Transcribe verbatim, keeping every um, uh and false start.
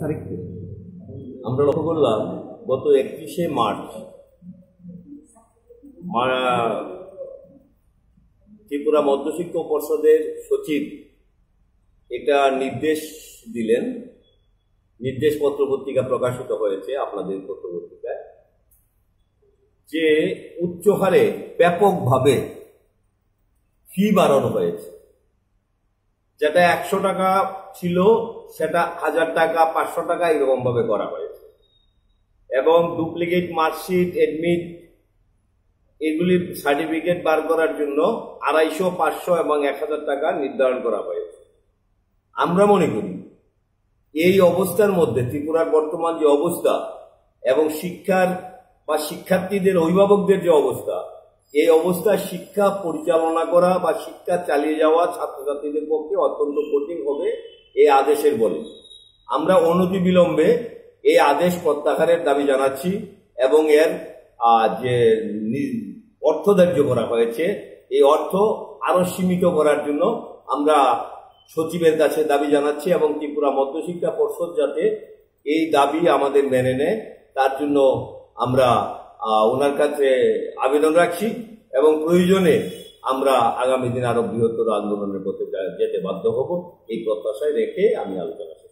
তারিখে আমরা লক্ষ্য করলাম গত একত্রিশে মার্চ ত্রিপুরা মধ্যশিক্ষা পর্ষদের সচিব এটা নির্দেশ দিলেন, নির্দেশ পত্র পত্রিকা প্রকাশিত হয়েছে আপনাদের পত্র পত্রিকায়, যে উচ্চ হারে ব্যাপকভাবে ফি বাড়ানো হয়েছে। যেটা একশো টাকা ছিল সেটা হাজার টাকা, পাঁচশো টাকা এরকম ভাবে করা হয়েছে, এবং ডুপ্লিকেট মার্কশিট, এডমিট এগুলির সার্টিফিকেট বার করার জন্য আড়াইশো, পাঁচশো এবং এক হাজার টাকা নির্ধারণ করা হয়েছে। আমরা মনে করি এই অবস্থার মধ্যে ত্রিপুরার বর্তমান যে অবস্থা এবং শিক্ষার বা শিক্ষার্থীদের অভিভাবকদের যে অবস্থা, এই অবস্থায় শিক্ষা পরিচালনা করা বা শিক্ষা চালিয়ে যাওয়া ছাত্রছাত্রীদের পক্ষে অত্যন্ত কঠিন হবে এই আদেশের বলে আমরা অনতিবিলম্বে এই আদেশ প্রত্যাহারের দাবি জানাচ্ছি, এবং এর যে অর্থ ধার্য করা হয়েছে এই অর্থ আরো সীমিত করার জন্য আমরা সচিবের কাছে দাবি জানাচ্ছি, এবং ত্রিপুরা মধ্যশিক্ষা পর্ষদ যাতে এই দাবি আমাদের মেনে নেয় তার জন্য আমরা ওনার কাছে আবেদন রাখছি, এবং প্রয়োজনে আমরা আগামী দিন আরো বৃহত্তর আন্দোলনের পথে যেতে বাধ্য হব এই প্রত্যাশায় রেখে আমি আলোচনা